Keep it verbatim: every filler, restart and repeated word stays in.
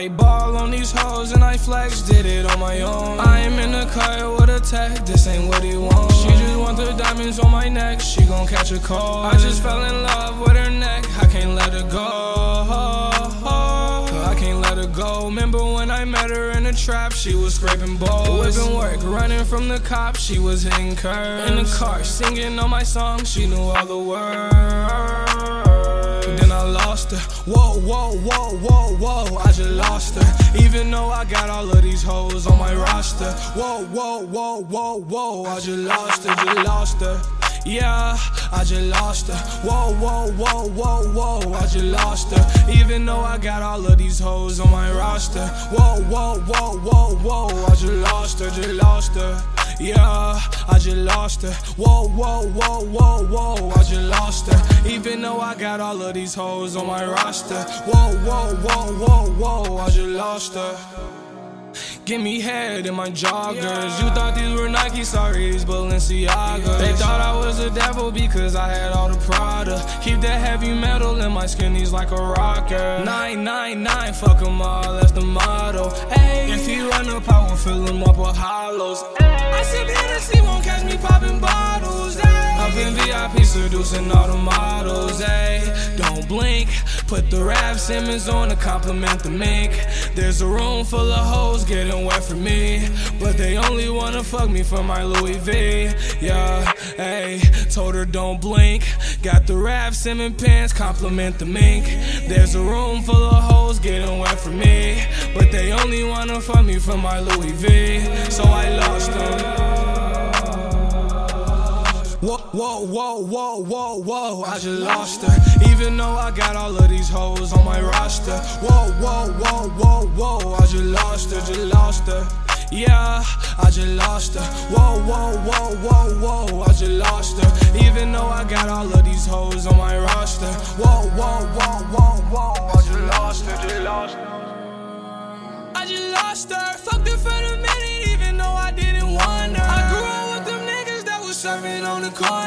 I ball on these hoes and I flex, did it on my own. I am in the car with a tech, this ain't what he wants. She just want the diamonds on my neck, she gon' catch a cold. I just fell in love with her neck, I can't let her go. I can't let her go. Remember when I met her in the trap, she was scraping balls. Whipping work, running from the cops, she was hitting curves. In the car, singing on my song, she knew all the words. Then I lost her. Whoa, whoa, whoa, whoa, whoa, I just lost her. Even though I got all of these hoes on my roster. Whoa, whoa, whoa, whoa, whoa, I just lost her, just lost her. Yeah, I just lost her. Whoa, whoa, whoa, whoa, whoa, I just lost her. Even though I got all of these hoes on my roster. Whoa, whoa, whoa, whoa, whoa, I just lost her, just lost her. Yeah, I just lost her. Whoa, whoa, whoa, whoa, whoa, I just lost her. Even though I got all of these hoes on my roster. Whoa, whoa, whoa, whoa, whoa, I just lost her. Give me head in my joggers. You thought these were Nike, sorry, these Balenciagas. They thought I was a devil because I had all the Prada. Keep that heavy metal in my skinnies like a rocker. nine nine nine, fuck them all, that's the motto. Ay, if he run up, I will fill him up with hollows. Ay, I sip Hennessy, won't catch me popping bottles. Ay, up in V I P seducing all the models. Ay, don't blink, put the Raf Simmons on to compliment the mink. There's a room full of hoes getting wet for me, but they only wanna fuck me for my Louis V. Yeah, hey, told her don't blink. Got the Raf Simmons pants, compliment the mink. There's a room full of hoes getting wet for me, but they only wanna fuck me for my Louis V. So I lost them. Whoa, whoa, whoa, whoa, whoa, whoa, I just lost her. Even though I got all of these hoes on my roster. Whoa, whoa, whoa, whoa, whoa, I just lost her, just lost her. Yeah, I just lost her. Whoa, whoa, whoa, whoa, whoa, I just lost her. Even though I got all of these hoes on my roster. Whoa, whoa, whoa, whoa, whoa, I just lost her, just lost her. I just lost her, fucked her for the minute, even though I didn't want her. I grew up with them niggas that was serving on the corner.